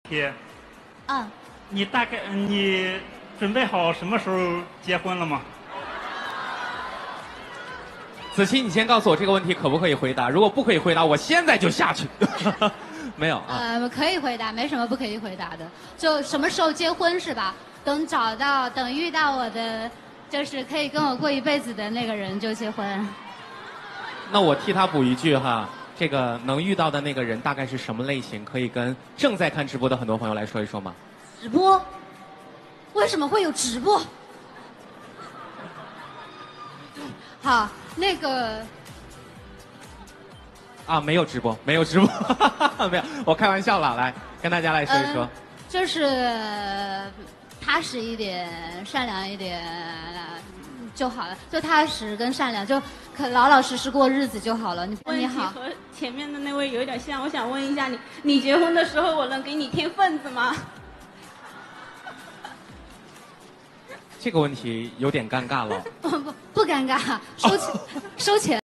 姐， 嗯， 你准备好什么时候结婚了吗？ 子期，你先告诉我这个问题可不可以回答？如果不可以回答，我现在就下去。没有啊？ 可以回答，没什么不可以回答的。就什么时候结婚是吧？等遇到我的，就是可以跟我过一辈子的那个人就结婚。 那我替他补一句哈，这个能遇到的那个人大概是什么类型？可以跟正在看直播的很多朋友来说一说吗？ 直播？为什么会有直播？好，那个啊，没有直播，没有直播，没有，我开玩笑了，来跟大家来说一说。 就是踏实一点，善良一点就好了，就踏实跟善良，就可老老实实过日子就好了。你好， 和前面的那位有点像，我想问一下你，你结婚的时候我能给你添份子吗？ 这个问题有点尴尬了。 不尴尬，收钱。